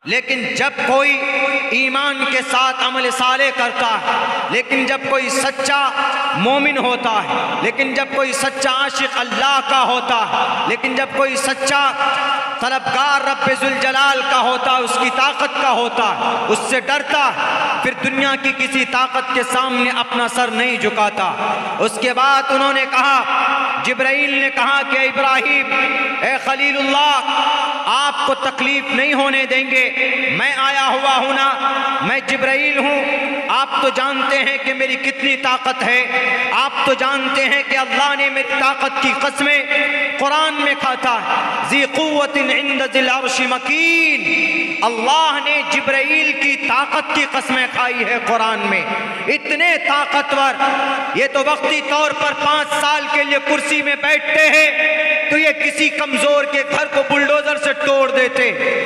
لیکن جب کوئی ایمان کے ساتھ عمل صالح کرتا ہے، لیکن جب کوئی سچا مومن ہوتا ہے، لیکن جب کوئی سچا عاشق اللہ کا ہوتا ہے، لیکن جب کوئی سچا طلبگار رب ذوالجلال کا ہوتا ہے، اس کی طاقت کا ہوتا ہے، اس سے ڈرتا ہے، پھر دنیا کی کسی طاقت کے سامنے اپنا سر نہیں جھکاتا۔ اس کے بعد انہوں نے کہا، جبرائیل نے کہا کہ ابراہیم، اے خلیل اللہ، آپ کو تکلیف نہیں ہونے دیں گے، میں آیا ہوا ہوں نا، میں جبرائیل ہوں، آپ تو جانتے ہیں کہ میری کتنی طاقت ہے، آپ تو جانتے ہیں کہ اللہ نے میری طاقت کی قسمیں قرآن میں کھاتا ہے، ذی قوت عند ذی العرش مکین، اللہ نے جبرائیل کی طاقت کی قسمیں کھائی ہے قرآن میں، اتنے طاقتور، یہ تو وقتی طور پر 5 سال کے لیے کرسی میں بیٹھتے ہیں تو یہ کسی کمزور کے گھر کو بلڈوزر سے توڑ دیتے،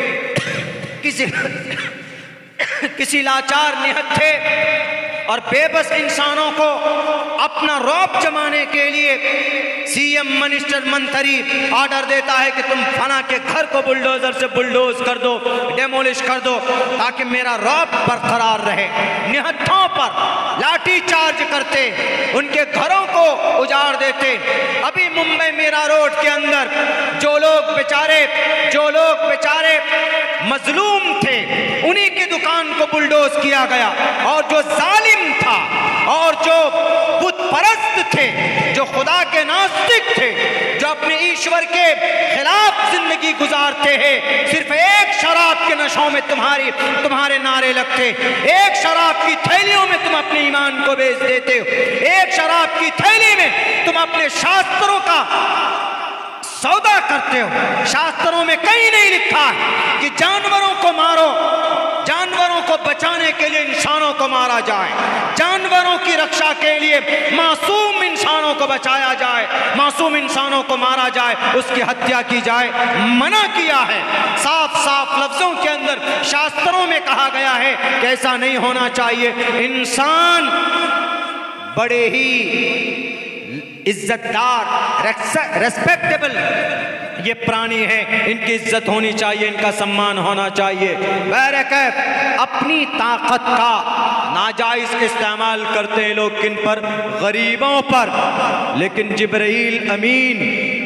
کسی لاچار نہتھے اور بے بس انسانوں کو اپنا رعب جمانے کے لیے سی ایم منسٹر منتری آرڈر دیتا ہے کہ تم فلاں کے گھر کو بلڈوزر سے بلڈوز کر دو، ڈیمولش کر دو، تاکہ میرا رعب برقرار رہے۔ نہتھوں پر لاٹھی چارج کرتے، ان کے گھروں کو اجاڑ دیتے۔ ابھی ممبئی میرا روڈ کے اندر جو لوگ بیچارے مظلوم تھے، انہی کی دکان کو بلڈوز کیا گیا، اور جو ظالم تھا اور جو بت پرست تھے، جو خدا کے ناستک تھے، جو اپنے ایشور کے خلاف زندگی گزارتے ہیں، صرف ایک شراب کے نشوں میں تمہارے نعرے لگتے، ایک شراب کی تھیلیوں میں تم اپنے ایمان کو بیچ دیتے ہو، ایک شراب کی تھیلی میں تم اپنے شاستروں کا سودا کرتے ہو۔ شاستروں میں کہیں نہیں لکھا ہے کہ جانوروں کو مارو، جانوروں کو بچانے کے لیے انسانوں کو مارا جائے، جانوروں کی رکشا کے لیے معصوم انسانوں کو بچایا جائے، معصوم انسانوں کو مارا جائے، اس کی ہتیا کی جائے، منع کیا ہے۔ صاف صاف لفظوں کے اندر شاستروں میں کہا گیا ہے کہ ایسا نہیں ہونا چاہیے۔ انسان بڑے ہی عزت دار، ریسپیکٹیبل یہ پرانی ہے، ان کی عزت ہونی چاہیے، ان کا سمان ہونا چاہیے۔ بہرکیف اپنی طاقت کا ناجائز استعمال کرتے ہیں لوگ، کن پر؟ غریبوں پر۔ لیکن جبرائیل امین،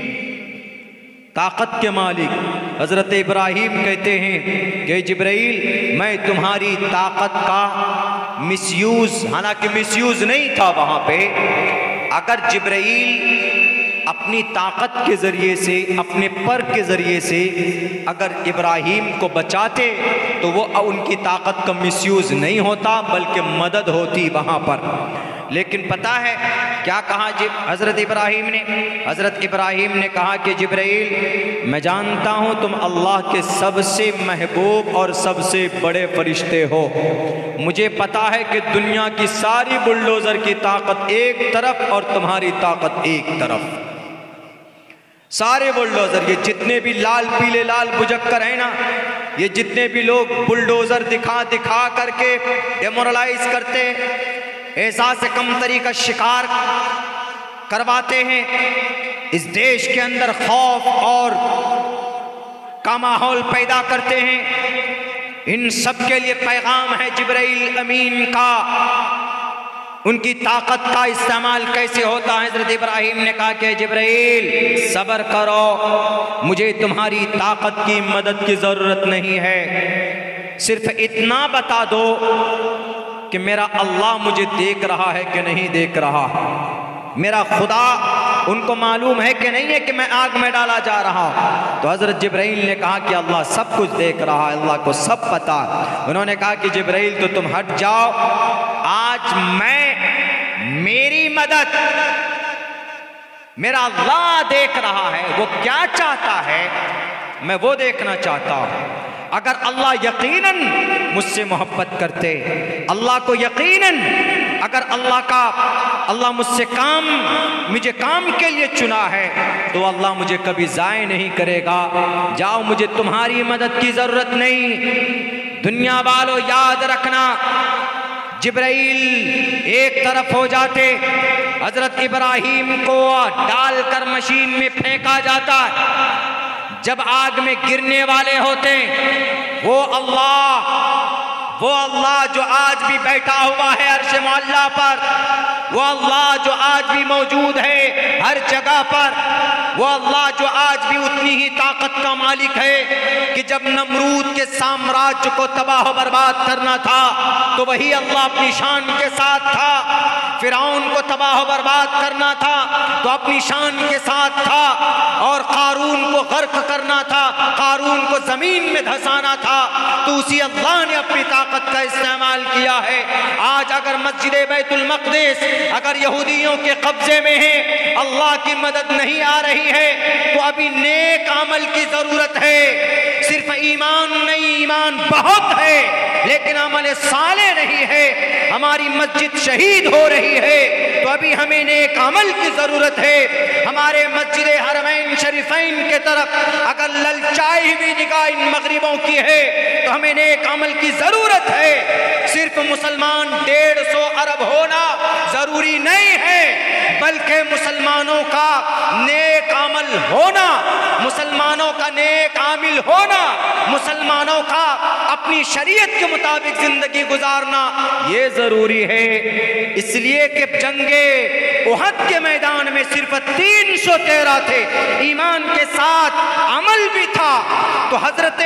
طاقت کے مالک حضرت ابراہیم کہتے ہیں کہ جبرائیل، میں تمہاری طاقت کا مس یوز، حالانکہ مس یوز نہیں تھا وہاں پہ، اگر جبرائیل اپنی طاقت کے ذریعے سے، اپنے پر کے ذریعے سے اگر ابراہیم کو بچاتے تو وہ ان کی طاقت کا مس یوز نہیں ہوتا، بلکہ مدد ہوتی وہاں پر۔ لیکن پتہ ہے کیا کہا حضرت ابراہیم نے کہا کہ جبرائیل، میں جانتا ہوں تم اللہ کے سب سے محبوب اور سب سے بڑے فرشتے ہو، مجھے پتا ہے کہ دنیا کی ساری بلڈوزر کی طاقت ایک طرف اور تمہاری طاقت ایک طرف، سارے بلڈوزر، یہ جتنے بھی لال پیلے لال بجکر ہیں نا، یہ جتنے بھی لوگ بلڈوزر دکھا کر کے ڈیمورلائز کرتے، احساس کمتری کا شکار کرواتے ہیں، اس دیش کے اندر خوف اور کا ماحول پیدا کرتے ہیں، ان سب کے لیے پیغام ہے جبرائیل امین کا۔ ان کی طاقت کا استعمال کیسے ہوتا ہے؟ حضرت ابراہیم نے کہا کہ جبرائیل صبر کرو، مجھے تمہاری طاقت کی مدد کی ضرورت نہیں ہے، صرف اتنا بتا دو کہ میرا اللہ مجھے دیکھ رہا ہے کہ نہیں دیکھ رہا، میرا خدا ان کو معلوم ہے کہ نہیں ہے کہ میں آگ میں ڈالا جا رہا ہوں۔ تو حضرت جبرائیل نے کہا کہ اللہ سب کچھ دیکھ رہا ہے، اللہ کو سب پتا۔ انہوں نے کہا کہ جبرائیل تو تم ہٹ جاؤ، آج میری مدد میرا اللہ دیکھ رہا ہے، وہ کیا چاہتا ہے میں وہ دیکھنا چاہتا ہوں۔ اگر اللہ یقیناً مجھ سے محبت کرتے، اللہ کو یقیناً اگر اللہ مجھ سے مجھے کام کے لیے چنا ہے تو اللہ مجھے کبھی ضائع نہیں کرے گا۔ جاؤ، مجھے تمہاری مدد کی ضرورت نہیں۔ دنیا والو یاد رکھنا، جبرائیل ایک طرف ہو جاتے، حضرت ابراہیم کو ڈال کر مشین میں پھینکا جاتا ہے، جب آگ میں گرنے والے ہوتے وہ اللہ جو آج بھی بیٹھا ہوا ہے عرش معلیٰ پر، وہ اللہ جو آج بھی موجود ہے ہر جگہ پر، وہ اللہ جو آج بھی اتنی ہی طاقت کا مالک ہے کہ جب نمرود کے سامراج کو تباہ و برباد کرنا تھا تو وہی اللہ اپنی شان کے ساتھ تھا، فرعون کو تباہ و برباد کرنا تھا تو اپنی شان کے ساتھ تھا، اور قارون کو غرق کرنا تھا، قارون کو زمین میں دھسانا تھا تو اسی اللہ نے اپنی طاقت کا استعمال کیا ہے۔ آج اگر مسجد بیت المقدس اگر یہودیوں کے قبضے میں ہے، اللہ کی مدد نہیں آ رہی ہے تو ابھی نیک عمل کی ضرورت ہے۔ صرف ایمان نہیں، ایمان بہت ہے لیکن عمل صالح نہیں ہے۔ ہماری مسجد شہید ہو رہی ہے تو ابھی ہمیں نیک عمل کی ضرورت ہے۔ ہمارے مسجد حرمین شریفین کے طرف اگر للچائی ہوئی نگاہ ان مغربوں کی ہے تو ہمیں نیک عمل کی ضرورت ہے۔ صرف مسلمان 150 ارب ہونا ضروری نہیں ہے بلکہ مسلمانوں کا نیک عمل ہونا، مسلمانوں کا نیک عامل ہونا، مسلمانوں کا اپنی شریعت کے مطابق زندگی گزارنا یہ ضروری ہے۔ اس لیے کہ جنگ احد کے میدان میں صرف 313 تھے، ایمان کے ساتھ عمل بھی تھا تو حضرت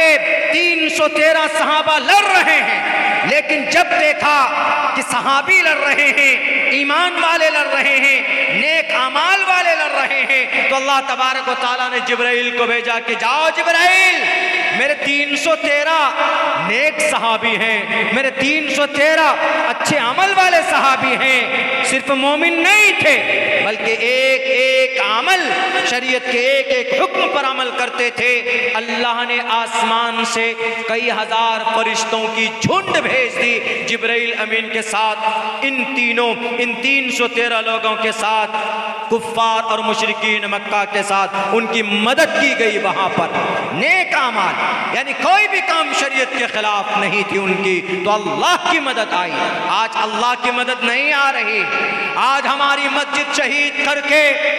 313 صحابہ لڑ رہے ہیں، لیکن جب دیکھا کہ صحابی لڑ رہے ہیں، ایمان والے لڑ رہے ہیں، نیک اعمال والے لڑ رہے ہیں تو اللہ تبارک و تعالیٰ نے جبرائیل کو بھیجا کہ جاؤ جبرائیل، میرے 313 نیک صحابی ہیں، میرے 313 اچھے عمل والے صحابی ہیں، صرف مومن نہیں تھے بلکہ ایک ایک عمل شریعت کے ایک ایک حکم پر عمل کرتے تھے۔ اللہ نے آسمان سے کئی ہزار فرشتوں کی جھنڈ بھیج دی جبرائیل امین کے ساتھ، ان 313 لوگوں کے ساتھ، کفار اور مشرکین مکہ کے ساتھ ان کی مدد کی گئی وہاں پر۔ نیک اعمال یعنی کوئی بھی کام شریعت کے خلاف نہیں تھی ان کی تو اللہ کی مدد آئی۔ آج اللہ کی مدد نہیں آ رہی، آج ہماری مسجد شہید کر کے،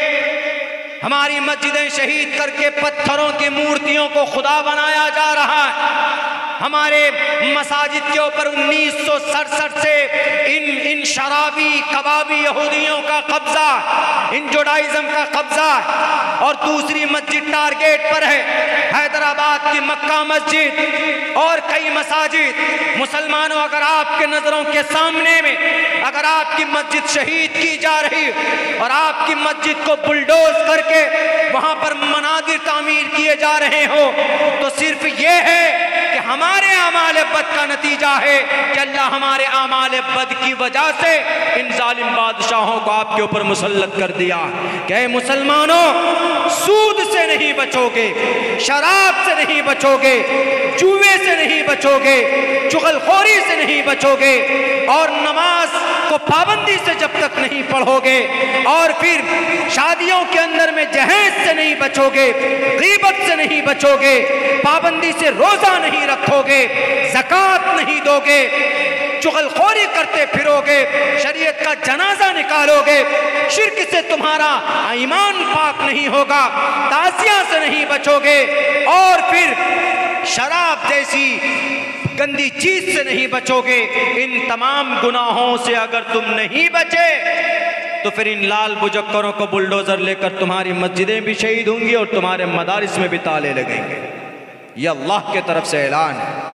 ہماری مسجدیں شہید کر کے پتھروں کی مورتیوں کو خدا بنایا جا رہا ہے۔ ہمارے مساجد کے اوپر 1967 سے ان شرابی کبابی یہودیوں کا قبضہ، ان جوڈائزم کا قبضہ، اور دوسری مسجد ٹارگیٹ پر ہے حیدرآباد کی مکہ مسجد اور کئی مساجد۔ مسلمانوں اگر آپ کے نظروں کے سامنے میں اگر آپ کی مسجد شہید کی جا رہی اور آپ کی مسجد کو بلڈوز کر کے وہاں پر مناظر تعمیر کیے جا رہے ہو تو صرف یہ ہے کہ ہمارے اعمال بد کا نتیجہ ہے کہ اللہ ہمارے اعمال بد کی وجہ سے ان ظالم بادشاہوں کو آپ کے اوپر مسلط کر دیا کہ اے مسلمانوں، سود سے نہیں بچو گے، شراب سے نہیں بچو گے، جوے سے نہیں بچو گے، چغل خوری سے نہیں بچو گے، اور نماز کو پابندی سے جب تک نہیں پڑھو گے، اور پھر شادیوں کے اندر میں جہیز سے نہیں بچو گے، غیبت سے نہیں بچو گے، پابندی سے روزہ نہیں رکھو گے، زکوٰۃ نہیں دو گے، چغل خوری کرتے پھرو گے، شریعت کا جنازہ نکالو گے، شرک سے تمہارا ایمان پاک نہیں ہوگا، تعزیہ سے نہیں بچو گے، اور پھر شراب جیسی گندی چیز سے نہیں بچو گے، ان تمام گناہوں سے اگر تم نہیں بچے تو پھر ان لال بجکروں کو بلڈوزر لے کر تمہاری مسجدیں بھی شہید ہوں گی اور تمہارے مدارس میں بھی تالے لگیں گے۔ یہ اللہ کے طرف سے اعلان ہے۔